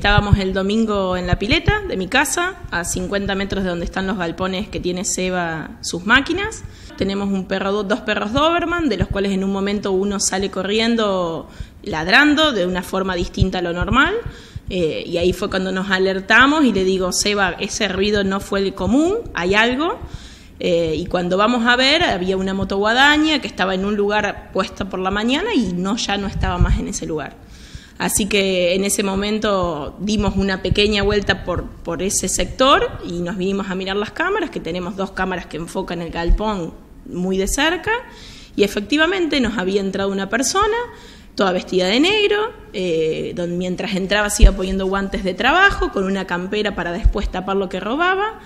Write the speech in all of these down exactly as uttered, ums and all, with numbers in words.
Estábamos el domingo en la pileta de mi casa, a cincuenta metros de donde están los galpones que tiene Seba sus máquinas. Tenemos un perro, dos perros Doberman, de los cuales en un momento uno sale corriendo ladrando de una forma distinta a lo normal. Eh, y ahí fue cuando nos alertamos y le digo, Seba, ese ruido no fue el común, hay algo. Eh, y cuando vamos a ver, había una motoguadaña que estaba en un lugar puesta por la mañana y no, ya no estaba más en ese lugar. Así que en ese momento dimos una pequeña vuelta por, por ese sector y nos vinimos a mirar las cámaras, que tenemos dos cámaras que enfocan el galpón muy de cerca, y efectivamente nos había entrado una persona, toda vestida de negro, eh, donde mientras entraba se iba poniendo guantes de trabajo, con una campera para después tapar lo que robaba,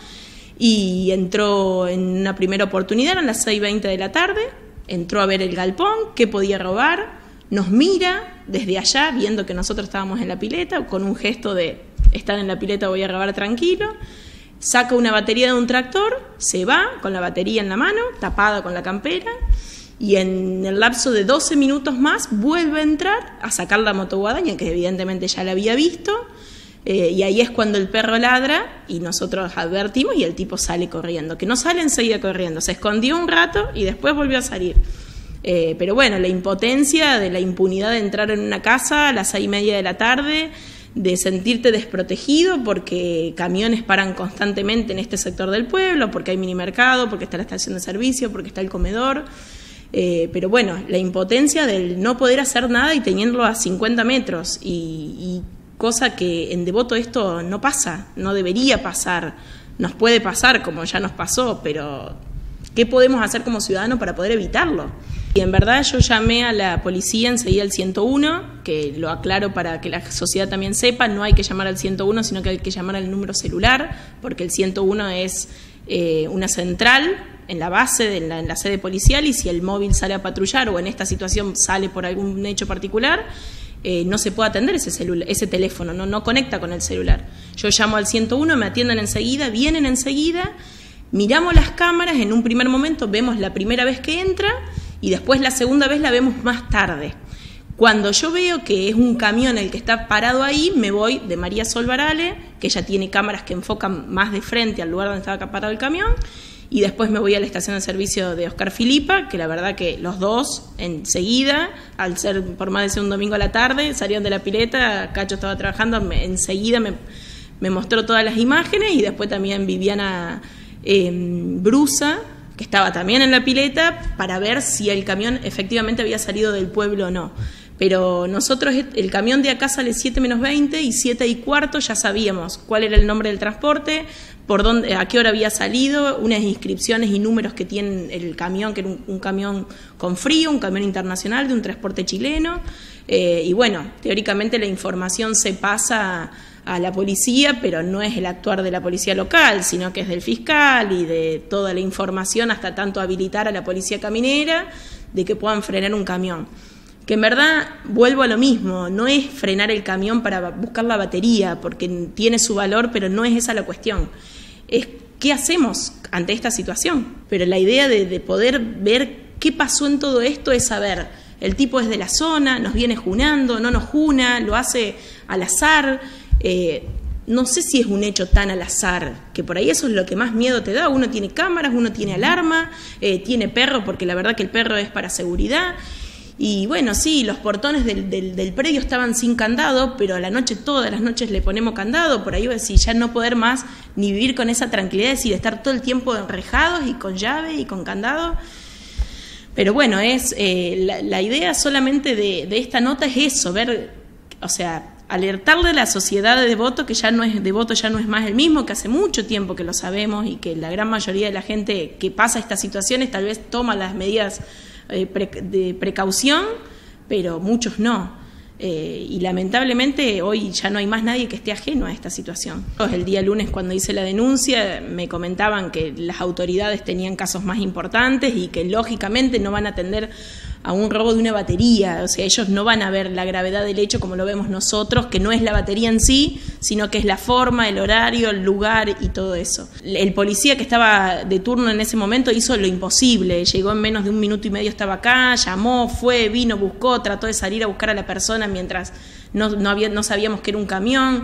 y entró en una primera oportunidad, eran las seis y veinte de la tarde, entró a ver el galpón, qué podía robar, nos mira desde allá, viendo que nosotros estábamos en la pileta, con un gesto de estar en la pileta voy a robar tranquilo, saca una batería de un tractor, se va con la batería en la mano, tapada con la campera, y en el lapso de doce minutos más vuelve a entrar a sacar la motoguadaña, que evidentemente ya la había visto, eh, y ahí es cuando el perro ladra y nosotros advertimos y el tipo sale corriendo, que no sale enseguida corriendo, se escondió un rato y después volvió a salir. Eh, pero bueno, la impotencia de la impunidad de entrar en una casa a las seis y media de la tarde, de sentirte desprotegido porque camiones paran constantemente en este sector del pueblo, porque hay minimercado, porque está la estación de servicio, porque está el comedor. Eh, pero bueno, la impotencia del no poder hacer nada y teniéndolo a cincuenta metros, y, y cosa que en Devoto esto no pasa, no debería pasar, nos puede pasar como ya nos pasó, pero ¿qué podemos hacer como ciudadanos para poder evitarlo? Y en verdad yo llamé a la policía enseguida al ciento uno, que lo aclaro para que la sociedad también sepa, no hay que llamar al ciento uno, sino que hay que llamar al número celular, porque el ciento uno es eh, una central en la base, de la, en la sede policial, y si el móvil sale a patrullar o en esta situación sale por algún hecho particular, eh, no se puede atender ese, celular, ese teléfono, no, no conecta con el celular. Yo llamo al ciento uno, me atienden enseguida, vienen enseguida, miramos las cámaras, en un primer momento vemos la primera vez que entra y después la segunda vez la vemos más tarde. Cuando yo veo que es un camión el que está parado ahí, me voy de María Sol Varale, que ella tiene cámaras que enfocan más de frente al lugar donde estaba parado el camión, y después me voy a la estación de servicio de Oscar Filipa, que la verdad que los dos enseguida, al ser por más de ser un domingo a la tarde, salieron de la pileta, Cacho estaba trabajando, me, enseguida me, me mostró todas las imágenes, y después también Viviana eh, Brusa, que estaba también en la pileta, para ver si el camión efectivamente había salido del pueblo o no. Pero nosotros, el camión de acá sale siete menos veinte y siete y cuarto ya sabíamos cuál era el nombre del transporte, por dónde, a qué hora había salido, unas inscripciones y números que tiene el camión, que era un, un camión con frío, un camión internacional de un transporte chileno, eh, y bueno, teóricamente la información se pasa a la policía, pero no es el actuar de la policía local, sino que es del fiscal y de toda la información, hasta tanto habilitar a la policía caminera de que puedan frenar un camión. Que en verdad, vuelvo a lo mismo, no es frenar el camión para buscar la batería, porque tiene su valor, pero no es esa la cuestión. Es qué hacemos ante esta situación. Pero la idea de, de poder ver qué pasó en todo esto es saber, el tipo es de la zona, nos viene junando, no nos juna, lo hace al azar. Eh, no sé si es un hecho tan al azar, que por ahí eso es lo que más miedo te da. Uno tiene cámaras, uno tiene alarma, eh, tiene perro, porque la verdad que el perro es para seguridad. Y bueno, sí, los portones del, del, del predio estaban sin candado, pero a la noche, todas las noches le ponemos candado, por ahí voy a decir, ya no poder más ni vivir con esa tranquilidad, es decir, estar todo el tiempo enrejados y con llave y con candado. Pero bueno, es eh, la, la idea solamente de, de esta nota es eso, ver, o sea, alertarle a la sociedad de Devoto, que ya no es Devoto, ya no es más el mismo, que hace mucho tiempo que lo sabemos y que la gran mayoría de la gente que pasa estas situaciones tal vez toma las medidas de precaución, pero muchos no. Eh, y lamentablemente hoy ya no hay más nadie que esté ajeno a esta situación. El día lunes, cuando hice la denuncia, me comentaban que las autoridades tenían casos más importantes y que lógicamente no van a atender a un robo de una batería, o sea, ellos no van a ver la gravedad del hecho como lo vemos nosotros, que no es la batería en sí, sino que es la forma, el horario, el lugar y todo eso. El policía que estaba de turno en ese momento hizo lo imposible, llegó en menos de un minuto y medio, estaba acá, llamó, fue, vino, buscó, trató de salir a buscar a la persona mientras no, no, había, no sabíamos que era un camión.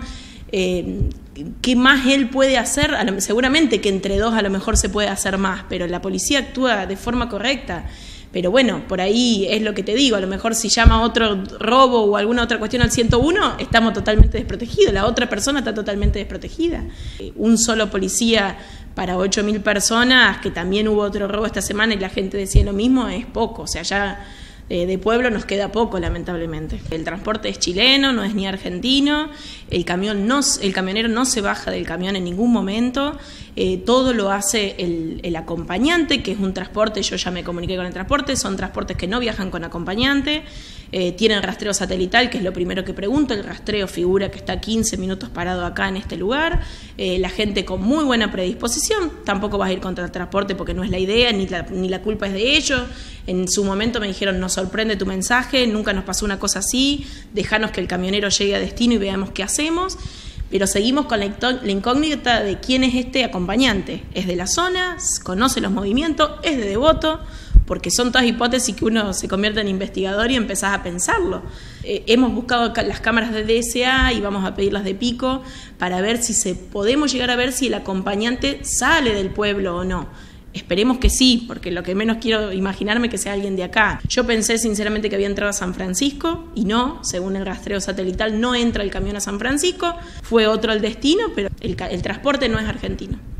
Eh, ¿Qué más él puede hacer? Seguramente que entre dos a lo mejor se puede hacer más, pero la policía actúa de forma correcta. Pero bueno, por ahí es lo que te digo, a lo mejor si llama otro robo o alguna otra cuestión al ciento uno, estamos totalmente desprotegidos, la otra persona está totalmente desprotegida. Un solo policía para ocho mil personas, que también hubo otro robo esta semana y la gente decía lo mismo, es poco, o sea, ya eh, de pueblo nos queda poco, lamentablemente. El transporte es chileno, no es ni argentino, el, camión no, el camionero no se baja del camión en ningún momento, eh, todo lo hace el, el acompañante, que es un transporte, yo ya me comuniqué con el transporte, son transportes que no viajan con acompañante, eh, tienen rastreo satelital, que es lo primero que pregunto, el rastreo figura que está quince minutos parado acá en este lugar, eh, la gente con muy buena predisposición, tampoco vas a ir contra el transporte porque no es la idea, ni la, ni la culpa es de ellos. En su momento me dijeron, nos sorprende tu mensaje, nunca nos pasó una cosa así, déjanos que el camionero llegue a destino y veamos qué hacemos. Pero seguimos con la incógnita de quién es este acompañante. Es de la zona, conoce los movimientos, es de Devoto, porque son todas hipótesis que uno se convierte en investigador y empezás a pensarlo. Eh, hemos buscado las cámaras de D S A y vamos a pedirlas de Pico para ver si se, podemos llegar a ver si el acompañante sale del pueblo o no. Esperemos que sí, porque lo que menos quiero imaginarme que sea alguien de acá. Yo pensé sinceramente que había entrado a San Francisco y no, según el rastreo satelital no entra el camión a San Francisco, fue otro el destino, pero el, el transporte no es argentino.